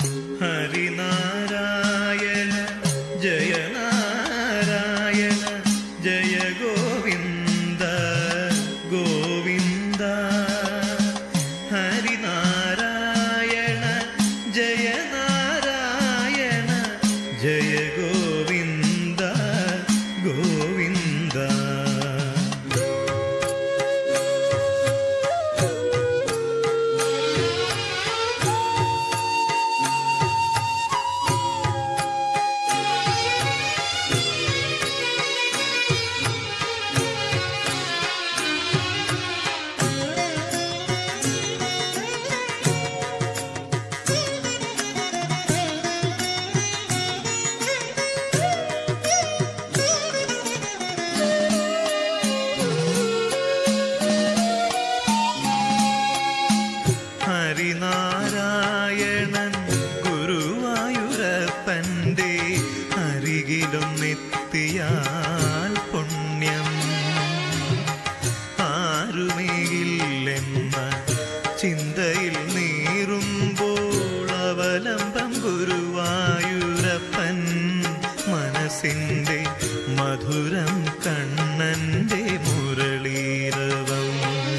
ഹരിനാരായണ ജയ നാരായണ ജയ ഗോവിന്ദ ഗോവിന്ദ. ഹരിനാരായണ ജയ നാരായണ ജയ ഗോവിന്ദ ഗോവിന്ദ. ഹരിനാരായണൻ ഗുരുവായൂരപ്പൻ്റെ അരികിലൊന്നെത്തിയാൽ പുണ്യം. ആരുമേയില്ലെന്ന ചിന്തയിൽ നീറുമ്പോൾ അവലംബം ഗുരുവായൂരപ്പൻ. മനസ്സിൻ്റെ മധുരം കണ്ണൻ്റെ മുരളീരവം.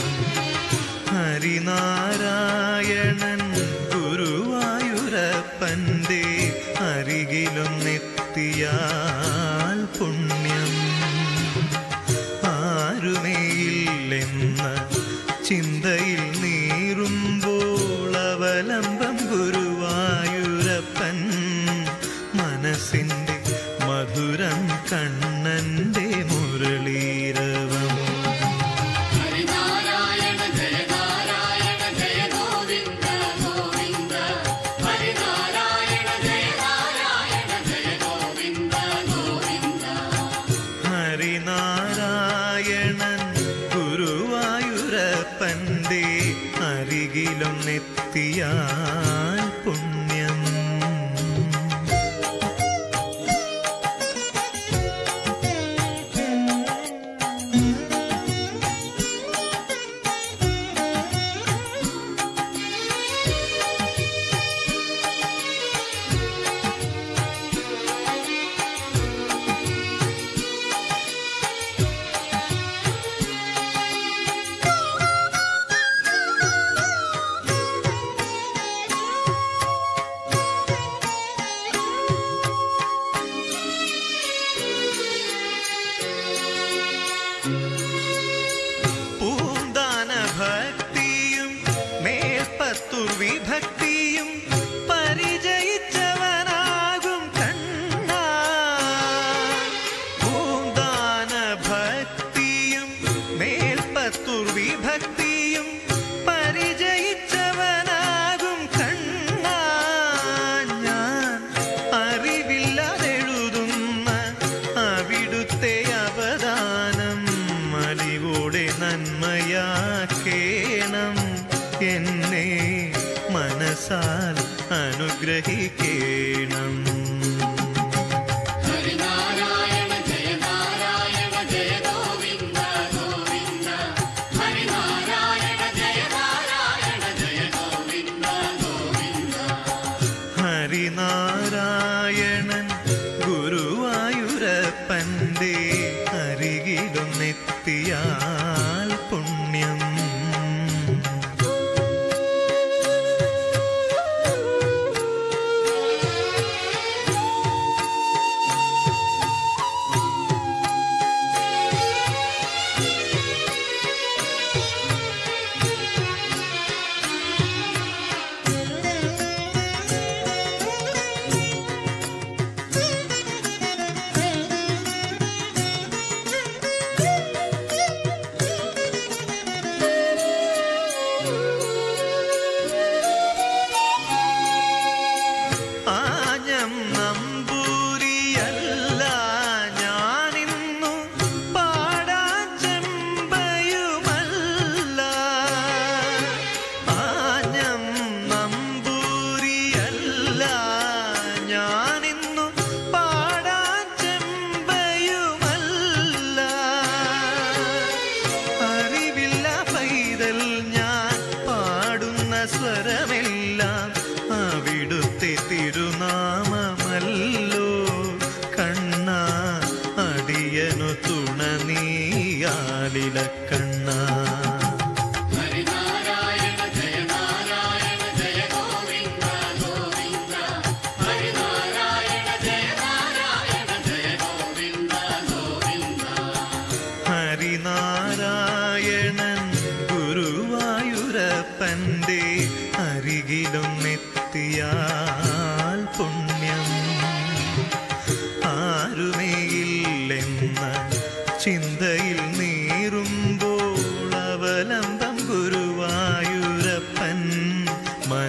ഹരിനാരായണൻ ഗുരുവായൂരപ്പൻ്റെ അരികിലൊന്നെത്തിയാൽ പുണ്യം. ആരുമേയില്ലെന്ന ചിന്തയിൽ നീറുമ്പോൾ അവലംബം ഗുരുവായൂരപ്പൻ. മനസ്സിൻ്റെ മധുരം കണ്ണൻ്റെ മുരളീരവം. ഹരിനാരായണൻ ഗുരുവായൂരപ്പൻ്റെ അരികിലൊന്നെത്തിയാൽ പുണ്യം. ഭക്തിയും മേൽപ്പത്തൂർ വിഭക്തിയും പരിചയിച്ചവനാകും കണ്ണ. പൂന്താന ഭക്തിയും മേൽപ്പത്തൂർ വിഭക്തിയും പരിചയിച്ചവനാകും കണ്ണ. ഞാൻ അറിവില്ലാതെഴുതുന്ന അവിടുത്തെ അവദാനം അലിവോടെ നന്മയാക്കേണം. എന്നെ മനസാൽ അനുഗ്രഹിക്കേണം. ഹരിനാരായണ ജയ നാരായണ ജയ ഗോവിന്ദ ഗോവിന്ദ. ഹരിനാരായണ ജയ നാരായണ ജയ ഗോവിന്ദ ഗോവിന്ദ. ഹരിനാരായണൻ ഗുരുവായൂരപ്പൻ്റെ അരികിലൊന്നെത്തിയാൽ പുണ്യം. സ്വരമെല്ലാം അവിടുത്തെ ആലിലക്കണ്ണ. ഹരിനാരായണ ജയ നാരായണ ജയ ഗോവിന്ദ ഗോവിന്ദ ഹരിനാരായണ ജയ നാരായണ ജയ ഗോവിന്ദ ഗോവിന്ദ. ഹരിനാരായണൻ ഗുരുവായൂരപ്പൻ്റെ അരികിലൊന്നെത്തിയാൽ പുണ്യം. ആരുമേയില്ലെന്ന ചിന്തയിൽ നീറുമ്പോൾ അവലംബം ഗുരുവായൂരപ്പൻ.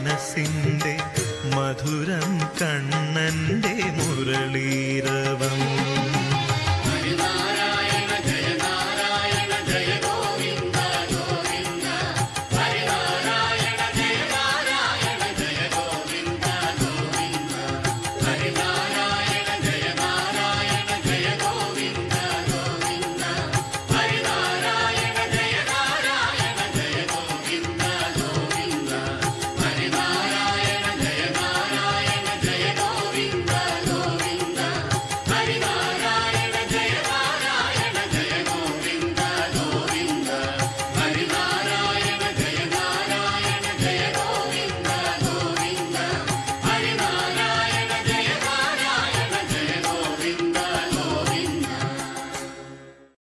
മനസ്സിൻ്റെ മധുരം കണ്ണൻ്റെ മുരളീരവം.